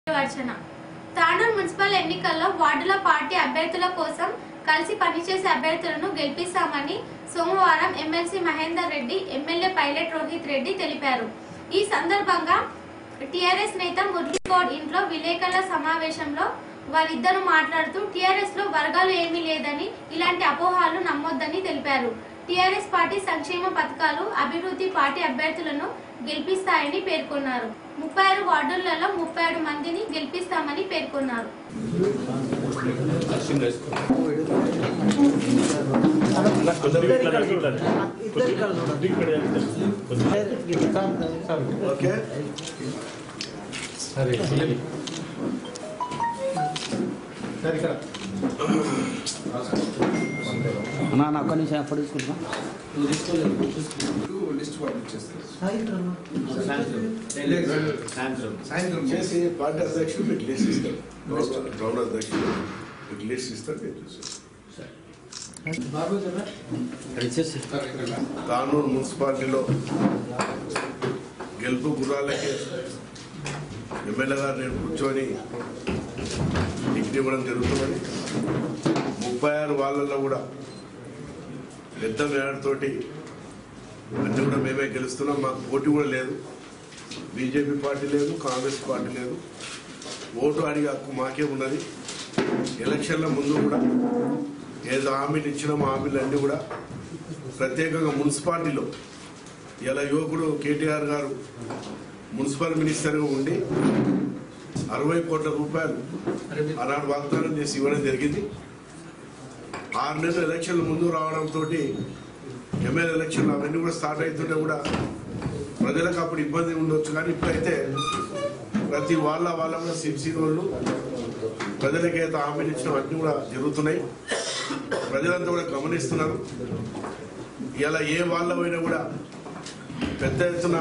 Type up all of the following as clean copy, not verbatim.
వర్షన Tandur municipal ఎన్నికల్లో వార్డుల party అభ్యర్థుల కోసం కలిసి పనిచేసే అభ్యర్థులను గెలిపిస్తామని సోమవారం MLC Mahender Reddy, MLA pilot Rohit Reddy తెలిపారు. ఈ సందర్భంగా టీఆర్ఎస్ నేత మురళీగౌడ్ ఇంట్లో విలేకరుల సమావేశంలో వారిద్దరూ మాట్లాడుతూ టీఆర్ఎస్ లో వర్గాలు ఏమీ లేదని, ఇలాంటి అపోహలు నమ్మొద్దని తెలిపారు. టీఆర్ఎస్ పార్టీ సంక్షేమ పథకాలు, అభివృద్ధి పార్టీ అభ్యర్థులను గెలిపిస్తాయని పేర్కొన్నారు. 36 వార్డులలో 37 మందిని గెలిపిస్తామని పేర్కొన్నారు. ఒక్క నిమిషం ఎప్పుడు తీసుకుంటాం సాయంత్రం చేసి పార్టీ అధ్యక్షుడు మీకు లిస్ట్ ఇస్తారు, గ్రౌండ్ అధ్యక్షుడు మీకు లిస్ట్ ఇస్తారు. తాండూరు మున్సిపాలిటీలో గెలుపు గుర్రాలకి ఎమ్మెల్యే గారు నేను కూర్చొని టికెట్ ఇవ్వడం జరుగుతుందని 36 వాళ్ళల్లో కూడా పెద్ద మేడతోటి అన్నీ కూడా మేమే గెలుస్తున్నాం. మాకు పోటీ కూడా లేదు, బీజేపీ పార్టీ లేదు, కాంగ్రెస్ పార్టీ లేదు. ఓటు అడిగే హక్కు మాకే ఉన్నది. ఎలక్షన్ల ముందు కూడా ఏదో హామీలు ఇచ్చినామో హామీలు అన్నీ కూడా ప్రత్యేకంగా మున్సిపాలిటీలో ఇలా యువకుడు కేటీఆర్ గారు మున్సిపల్ మినిస్టర్గా ఉండి 60 కోట్ల రూపాయలు ఆనాడు వాగ్దానం చేసి ఇవ్వడం జరిగింది. 6 నెలలు ఎలక్షన్ల ముందు రావడంతో ఎమ్మెల్యే ఎలక్షన్లు అవన్నీ కూడా స్టార్ట్ అవుతుంటే కూడా ప్రజలకు అప్పుడు ఇబ్బంది ఉండొచ్చు. కానీ ఇప్పుడైతే ప్రతి వాళ్ళ కూడా సిబ్సీ వాళ్ళు ప్రజలకైతే హామీలు ఇచ్చిన అన్నీ కూడా జరుగుతున్నాయి. ప్రజలంతా కూడా గమనిస్తున్నారు. ఇలా ఏ వాళ్ళ పోయినా కూడా పెద్ద ఎత్తున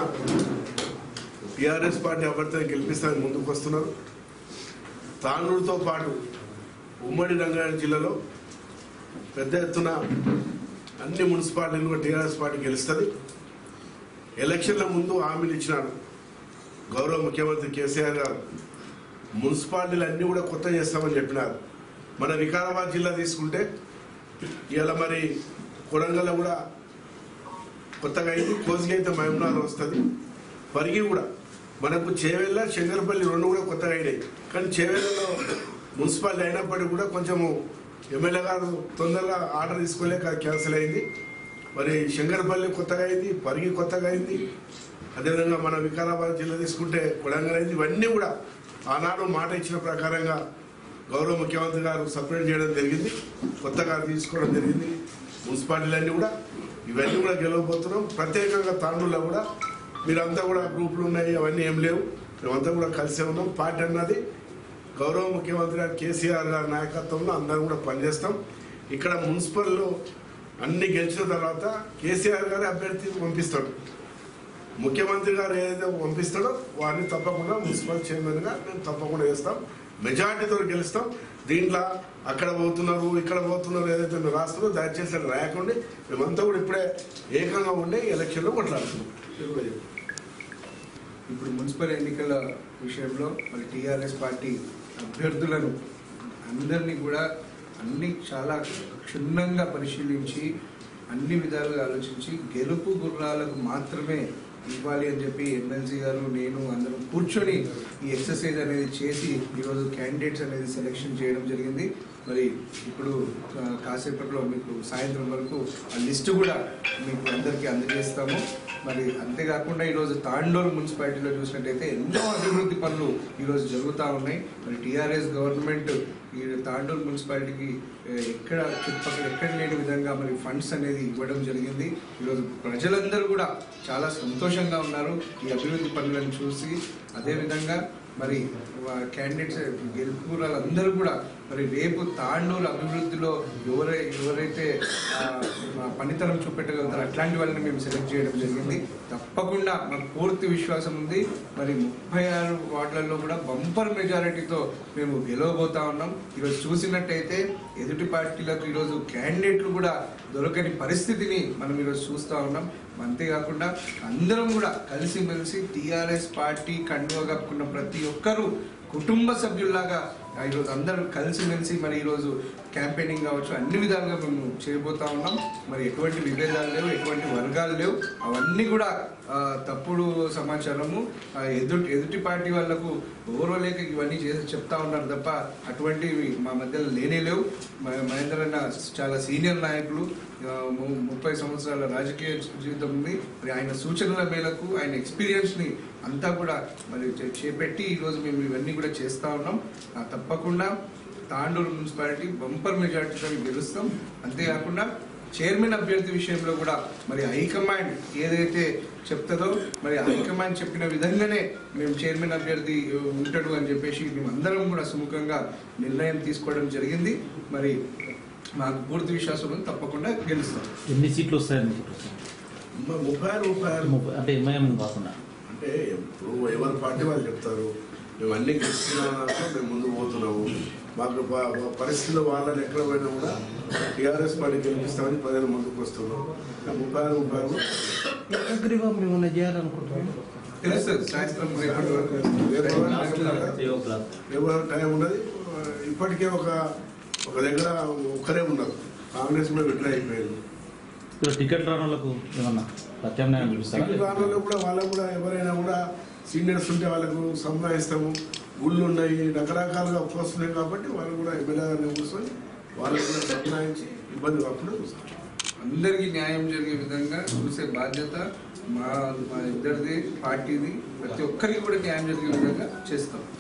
టీఆర్ఎస్ పార్టీ అభ్యర్థిని గెలిపిస్తానికి ముందుకు వస్తున్నారు. తాండూరుతో పాటు ఉమ్మడి రంగారెడ్డి జిల్లాలో పెద్ద ఎత్తున అన్ని మున్సిపాలిటీలు టీఆర్ఎస్ పార్టీ గెలుస్తుంది. ఎలక్షన్ల ముందు హామీలు ఇచ్చినాడు గౌరవ ముఖ్యమంత్రి కేసీఆర్ గారు. మున్సిపాలిటీలు అన్నీ కూడా కొత్త చేస్తామని చెప్పినారు. మన వికారాబాద్ జిల్లా తీసుకుంటే ఇలా మరి కొడంగల్లో కూడా కొత్తగా అయింది, కోసిగి అయితే మహబూబ్నగర్ వస్తుంది. పరిగి కూడా మనకు చేవెళ్ళ, శంకరపల్లి 2 కూడా కొత్తగా అయినాయి. కానీ చేవెళ్ళలో మున్సిపాలిటీ అయినప్పటికీ కూడా కొంచెము ఎమ్మెల్యే గారు తొందరగా ఆర్డర్ తీసుకోలేక క్యాన్సిల్ అయింది. మరి శంకరపల్లి కొత్తగా అయింది, పరిగి కొత్తగా అయింది. అదేవిధంగా మన వికారాబాద్ జిల్లా తీసుకుంటే కొడంగల్ అయింది. ఇవన్నీ కూడా ఆనాడు మాట ఇచ్చిన ప్రకారంగా గౌరవ ముఖ్యమంత్రి గారు సపరేట్ చేయడం జరిగింది, కొత్తగా తీసుకోవడం జరిగింది. మున్సిపాలిటీలన్నీ కూడా ఇవన్నీ కూడా గెలవబోతున్నాం. ప్రత్యేకంగా తాండూరులో కూడా మీరంతా కూడా గ్రూపులు ఉన్నాయి, అవన్నీ ఏం లేవు. మేమంతా కూడా కలిసే ఉన్నాం. పార్టీ అన్నది గౌరవ ముఖ్యమంత్రి గారు కేసీఆర్ గారి నాయకత్వంలో అందరం కూడా పనిచేస్తాం. ఇక్కడ మున్సిపల్లో అన్ని గెలిచిన తర్వాత కేసీఆర్ గారి అభ్యర్థి పంపిస్తాడు. ముఖ్యమంత్రి గారు ఏదైతే పంపిస్తాడో వారిని తప్పకుండా మున్సిపల్ చైర్మన్గా మేము తప్పకుండా వేస్తాం. మెజార్టీతో గెలుస్తాం. దీంట్లో అక్కడ పోతున్నారు, ఇక్కడ పోతున్నారు ఏదైతే మీరు రాస్తున్నారో దయచేసి అది రాయకండి. మేమంతా కూడా ఇప్పుడే ఏకంగా ఉండే ఎలక్షన్లో కొట్లాడుతున్నాం. ఇప్పుడు మున్సిపల్ ఎన్నికల విషయంలో మరి టీఆర్ఎస్ పార్టీ అభ్యర్థులను అందరినీ కూడా చాలా క్షుణ్ణంగా పరిశీలించి అన్ని విధాలుగా ఆలోచించి గెలుపు గుర్రాలకు మాత్రమే ఇవ్వాలి అని చెప్పి ఎమ్మెల్సీ గారు, నేను అందరం కూర్చొని ఈ ఎక్సర్సైజ్ అనేది చేసి ఈరోజు క్యాండిడేట్స్ అనేది సెలెక్షన్ చేయడం జరిగింది. మరి ఇప్పుడు కాసేపట్లో మీకు సాయంత్రం వరకు ఆ లిస్టు కూడా మీకు అందరికీ అందజేస్తాము. మరి అంతేకాకుండా ఈరోజు తాండూరు మున్సిపాలిటీలో చూసినట్టయితే ఎన్నో అభివృద్ధి పనులు ఈరోజు జరుగుతూ ఉన్నాయి. మరి టీఆర్ఎస్ గవర్నమెంట్ ఈ తాండూరు మున్సిపాలిటీకి చుట్టుపక్కల ఎక్కడ లేని విధంగా మరి ఫండ్స్ అనేది ఇవ్వడం జరిగింది. ఈరోజు ప్రజలందరూ కూడా చాలా సంతోషంగా ఉన్నారు ఈ అభివృద్ధి పనులను చూసి. అదేవిధంగా మరి క్యాండిడేట్స్ గెలుపురాలందరూ కూడా మరి రేపు తాండూరు అభివృద్ధిలో ఎవరైతే పనితనం చూపెట్టగలుగుతారో అట్లాంటి వాళ్ళని మేము సెలెక్ట్ చేయడం జరిగింది. తప్పకుండా మాకు పూర్తి విశ్వాసం ఉంది. మరి 36 వార్డులలో కూడా బంపర్ మెజారిటీతో మేము గెలవబోతా ఉన్నాం. ఈరోజు చూసినట్టయితే ఎదుటి పార్టీలకు ఈరోజు క్యాండిడేట్లు కూడా దొరకని పరిస్థితిని మనం ఈరోజు చూస్తూ ఉన్నాం. అంతేకాకుండా అందరం కూడా కలిసిమెలిసి టీఆర్ఎస్ పార్టీ కండువా కప్పుకున్న ప్రతి ఒక్కరూ కుటుంబ సభ్యుల్లాగా ఈరోజు అందరూ కలిసిమెలిసి మరి ఈరోజు క్యాంపెయినింగ్ కావచ్చు అన్ని విధాలుగా మేము చేయబోతా ఉన్నాం. మరి ఎటువంటి విభేదాలు లేవు, ఎటువంటి వర్గాలు లేవు, అవన్నీ కూడా తప్పుడు సమాచారము. ఎదుటి పార్టీ వాళ్లకు ఓర్వలేక ఇవన్నీ చేసి చెప్తా ఉన్నారు తప్ప అటువంటివి మా మధ్యలో లేనే లేవు. మహేందర్ అన్న చాలా సీనియర్ నాయకులు, 30 సంవత్సరాల రాజకీయ జీవితం ఉంది. మరి ఆయన సూచనల మేరకు ఆయన ఎక్స్పీరియన్స్ని అంతా కూడా మరి చేపెట్టి ఈరోజు మేము ఇవన్నీ కూడా చేస్తూ ఉన్నాం. తప్పకుండా తాండూరు మున్సిపాలిటీ బంపర్ మెజార్టీతో గెలుస్తాం. అంతేకాకుండా చైర్మన్ అభ్యర్థి విషయంలో కూడా మరి హైకమాండ్ ఏదైతే చెప్తుందో మరి హైకమాండ్ చెప్పిన విధంగానే మేము చైర్మన్ అభ్యర్థి ఉంటాడు అని చెప్పేసి మేమందరం కూడా సుముఖంగా నిర్ణయం తీసుకోవడం జరిగింది. మరి మాకు పూర్తి విశ్వాసం ఉంది, తప్పకుండా గెలుస్తాం. ఎన్ని సీట్లు వస్తాయని 36 అంటే ఎంఐఎం కాకుండా అంటే ఇప్పుడు ఎవరి పార్టీ వాళ్ళు చెప్తారు మేము అన్ని గెలుస్తున్నాం, మేము ముందుకు పోతున్నాము, మాకు పరిస్థితుల్లో వాళ్ళని ఎక్కడ పోయినా కూడా టీఆర్ఎస్ పార్టీ గెలిపిస్తామని ప్రజలు ముందుకు వస్తున్నాం. 36 ఏమన్నా చేయాలనుకుంటున్నాం. తెలుస్తుంది సాయంత్రం ఎవరు టైం ఉన్నది. ఇప్పటికే ఒక దగ్గర ఒక్కరే ఉన్నారు, కాంగ్రెస్ కూడా విడ్రా అయిపోయారు. టికెట్ రాని వాళ్ళకు ఏమన్నా ప్రత్యామ్నాయం చూపిస్తారు. టికెట్ రాని వాళ్ళకు కూడా వాళ్ళకు కూడా ఎవరైనా కూడా సీనియర్స్ ఉంటే వాళ్ళకు సంపాదిస్తాము. గుళ్ళు ఉన్నాయి, రకరకాలుగా వస్తున్నాయి కాబట్టి వాళ్ళు కూడా ఎమ్మెల్యే కూర్చొని వాళ్ళకు కూడా సంపాదించి ఇబ్బంది కాకుండా చూస్తారు. అందరికీ న్యాయం జరిగే విధంగా చూసే బాధ్యత మా ఇద్దరిది, పార్టీది. ప్రతి ఒక్కరికి కూడా న్యాయం జరిగే విధంగా చేస్తాం.